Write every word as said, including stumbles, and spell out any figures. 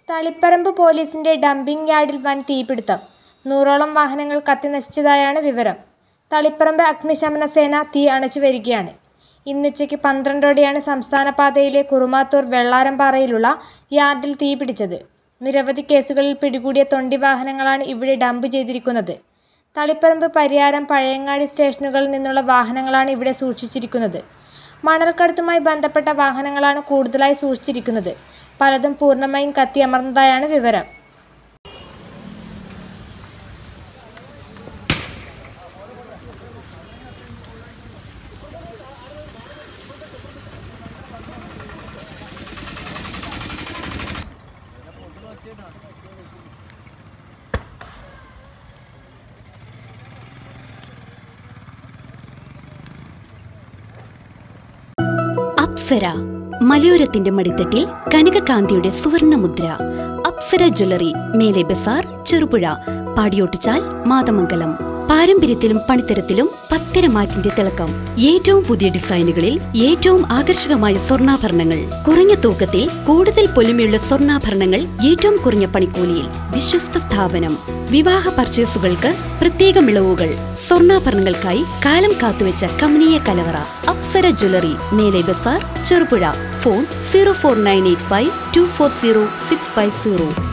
തളിപ്പറമ്പ് പോലീസിന്റെ ഡംപിംഗ് യാർഡിൽ വൻ തീപിടുത്തം. നൂറോളം വാഹനങ്ങൾ കത്തിനശിച്ചതായാണ് വിവരം. തളിപ്പറമ്പ് അഗ്നിശമന സേന തീ അണച്ചുവരികയാണ്. ഇന്നുച്ചയ്ക്ക് പന്ത്രണ്ടോടെയാണ് സംസ്ഥാന പാതയിലെ കുറുമാത്തൂർ വെള്ളാരംപാറയിലുള്ള യാർഡിൽ തീപിടിച്ചത്. നിരവധി കേസുകളിൽ പിടികൂടിയ തൊണ്ടി വാഹനങ്ങളാണ് ഇവിടെ ഡംപ് ചെയ്തിരിക്കുന്നത്. തളിപ്പറമ്പ്, പരിയാരം, പഴയങ്ങാടി സ്റ്റേഷനുകളിൽ നിന്നുള്ള വാഹനങ്ങളാണ് ഇവിടെ സൂക്ഷിച്ചിരിക്കുന്നത്. മണൽക്കടത്തുമായി ബന്ധപ്പെട്ട വാഹനങ്ങളാണ് കൂടുതലായി സൂക്ഷിച്ചിരിക്കുന്നത്. പലതും പൂർണ്ണമായും കത്തിയമർന്നതായാണ് വിവരം. അപ്സര മലയോരത്തിന്റെ മടിത്തട്ടിൽ കനകകാന്തിയുടെ സുവർണമുദ്ര. അപ്സര ജ്വല്ലറി, മേലെ ബസാർ, ചെറുപുഴ, പാടിയോട്ടുചാൽ, മാതമംഗലം. പാരമ്പര്യത്തിലും പണിത്തരത്തിലും പത്തരമാറ്റിന്റെ തിളക്കം. ഏറ്റവും പുതിയ ഡിസൈനുകളിൽ ഏറ്റവും ആകർഷകമായ സ്വർണ്ണാഭരണങ്ങൾ. കുറഞ്ഞ തൂക്കത്തിൽ കൂടുതൽ പൊലിമയുള്ള സ്വർണ്ണാഭരണങ്ങൾ ഏറ്റവും കുറഞ്ഞ പണിക്കൂലിയിൽ. വിശ്വസ്ത സ്ഥാപനം. വിവാഹ പർച്ചേസുകൾക്ക് പ്രത്യേക ഇളവുകൾ. സ്വർണ്ണാഭരണങ്ങൾക്കായി കാലം കാത്തുവെച്ച കമനീയ കലവറ. Apsara jewellery, Mele Bazar, Cherupuzha. Phone zero four nine eight five two four zero six five zero.